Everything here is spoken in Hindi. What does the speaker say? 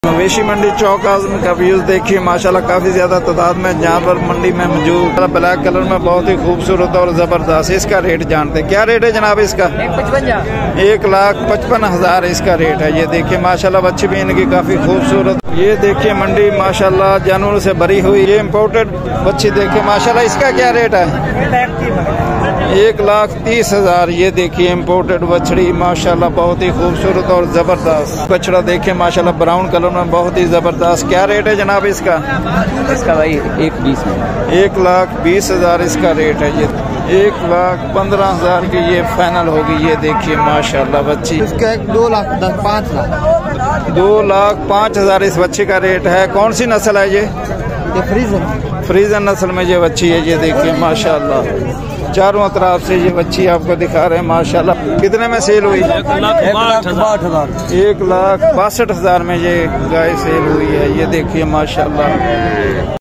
मवेशी मंडी चौक आजम का व्यूज देखिए माशाल्लाह काफी ज्यादा तादाद में जानवर मंडी में मौजूद। ब्लैक कलर में बहुत ही खूबसूरत और जबरदस्त। इसका रेट जानते क्या रेट है जनाब? इसका 1,55,000 इसका रेट है। ये देखिए माशाल्लाह बच्ची भी इनकी काफी खूबसूरत। ये देखिए मंडी माशाल्लाह जानवरों से भरी हुई। ये इम्पोर्टेड बच्ची देखिए माशाल्लाह। इसका क्या रेट है? 1,30,000। ये देखिए इम्पोर्टेड बछड़ी माशाल्लाह बहुत ही खूबसूरत और जबरदस्त बछड़ा देखिए माशाल्लाह ब्राउन कलर में बहुत ही जबरदस्त। क्या रेट है जनाब इसका? इसका भाई 1,20 में 1,20,000 इसका रेट है। ये 1,15,000 की ये फाइनल होगी। ये देखिए माशाल्लाह बच्ची। इसका 2,05,000 2,05,000 इस बच्चे का रेट है। कौन सी नस्ल है ये? फ्रीजन नस्ल में ये बच्ची है। ये देखिए माशाल्लाह चारों तरफ से ये बच्ची आपको दिखा रहे हैं माशाल्लाह। कितने में सेल हुई? 1,62,000 में ये गाय सेल हुई है। ये देखिए माशाल्लाह।